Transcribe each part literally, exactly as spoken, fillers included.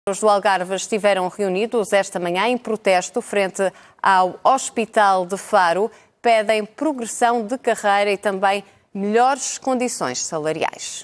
Os do Algarve estiveram reunidos esta manhã em protesto frente ao Hospital de Faro. Pedem progressão de carreira e também melhores condições salariais.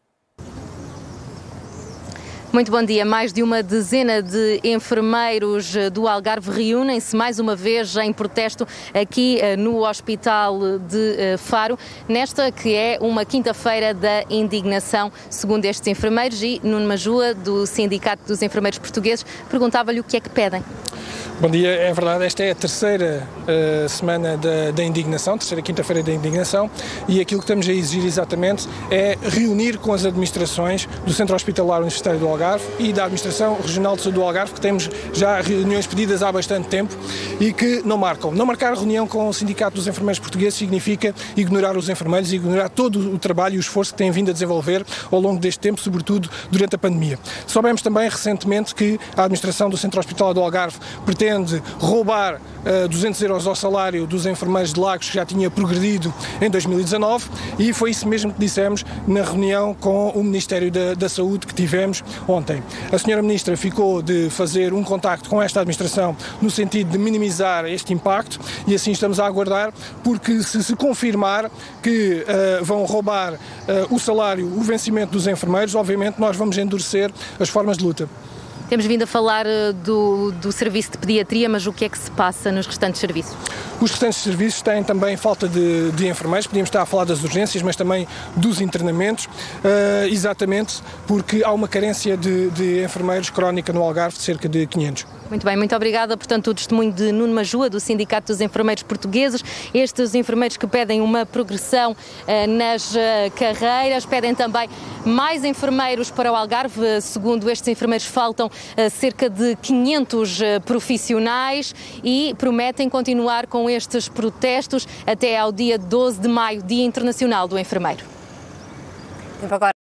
Muito bom dia. Mais de uma dezena de enfermeiros do Algarve reúnem-se mais uma vez em protesto aqui no Hospital de Faro, nesta que é uma quinta-feira da indignação, segundo estes enfermeiros. E Nuno Majua, do Sindicato dos Enfermeiros Portugueses, perguntava-lhe o que é que pedem. Bom dia, é verdade, esta é a terceira uh, semana da, da indignação, terceira quinta-feira da indignação, e aquilo que estamos a exigir exatamente é reunir com as administrações do Centro Hospitalar Universitário do Algarve e da Administração Regional de Saúde do Algarve, que temos já reuniões pedidas há bastante tempo e que não marcam. Não marcar reunião com o Sindicato dos Enfermeiros Portugueses significa ignorar os enfermeiros e ignorar todo o trabalho e o esforço que têm vindo a desenvolver ao longo deste tempo, sobretudo durante a pandemia. Soubemos também recentemente que a Administração do Centro Hospitalar do Algarve pretende roubar uh, duzentos euros ao salário dos enfermeiros de Lagos, que já tinha progredido em dois mil e dezanove, e foi isso mesmo que dissemos na reunião com o Ministério da, da Saúde que tivemos ontem. A senhora Ministra ficou de fazer um contacto com esta administração no sentido de minimizar este impacto, e assim estamos a aguardar, porque se se confirmar que uh, vão roubar uh, o salário, o vencimento dos enfermeiros, obviamente nós vamos endurecer as formas de luta. Temos vindo a falar do, do serviço de pediatria, mas o que é que se passa nos restantes serviços? Os restantes serviços têm também falta de, de enfermeiros, podíamos estar a falar das urgências, mas também dos internamentos, uh, exatamente porque há uma carência de, de enfermeiros crónica no Algarve de cerca de quinhentos. Muito bem, muito obrigada. Portanto, o testemunho de Nuno Majua, do Sindicato dos Enfermeiros Portugueses. Estes enfermeiros que pedem uma progressão uh, nas uh, carreiras, pedem também mais enfermeiros para o Algarve. Segundo estes enfermeiros, faltam uh, cerca de quinhentos uh, profissionais e prometem continuar com estes protestos até ao dia doze de maio, Dia Internacional do Enfermeiro. Agora